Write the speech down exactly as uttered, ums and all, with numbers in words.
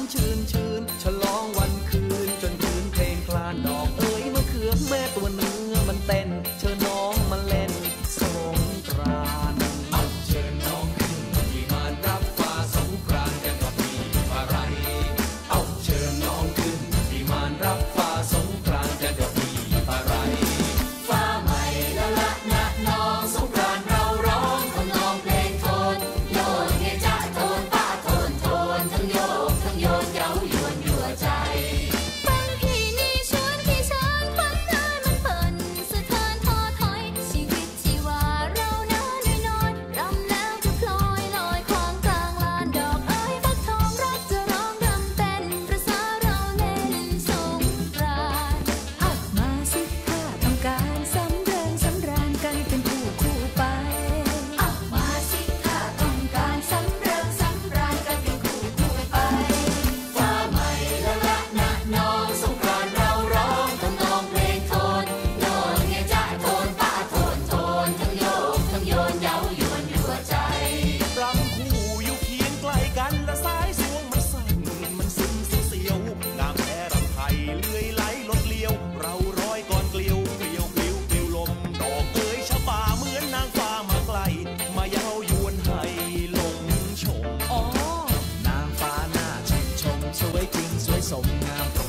ชื่นชื่นฉลองวันคืนจนคืนเพลงคลานดอกเอ๋ยมะเขือแม่ตัวเนื้อมันเต้นเชิญน้องมาเล่นสงกรานต์เอาเชิญน้องขึ้นที่งานรับฟ้าสงกรานต์กันกับพี่อะไรเอาเชิญน้องขึ้นที่งานรับฟ้าสงกรานต์กันกับพี่อะไรฟ้าใหม่ละละนะน้องสงกรานต์เราร้องทำนองเพลงโทนโยนเฮจะโทนป้าโทนโทนทั้งโยกทั้งโยนเย้ายวนยั่วใจฟังพี่นี่ชวนพี่เชิญฟังเดินมันเปิ่นสะเทินท้อถอยชีวิตชีวาเราน้าน้อยๆรำแล้วจะพลอยลอยควางกลางลานดอกเอ้ยฟักทองรักจะร้องรำเต้นประสาเราเล่นสงกรานต์ออกมาสิถ้าต้องการสำเริงสำราญกันเป็นคู่คู่ไปออกมาสิถ้าต้องการสำเริงสำราญกันเป็นคู่คู่ไปฟ้าใหม่ละละนะน้องสงกรานต์เราร้องทำนองเพลงโทนโยนเฮจะโทนป้าโทนโทนทั้งโยกทั้งโยนเย้ายวนยั่วใจรำคู่อยู่เคียงใกล้กันและสายสวงมันสั่นมันซึ้งเสียวงามแท้รำไทยเลื่อยไหลลดเลี้ยวเราร้อยก่อนเกลียวเกลียวเกลียวเกลียวลมดอกเอ๋ยชะบาเหมือนนางฟ้ามาไกลมาเย้ายวนให้หลงชมอ๋อนางฟ้าหน้าชื่นชมสวยจริงสวยสมงาม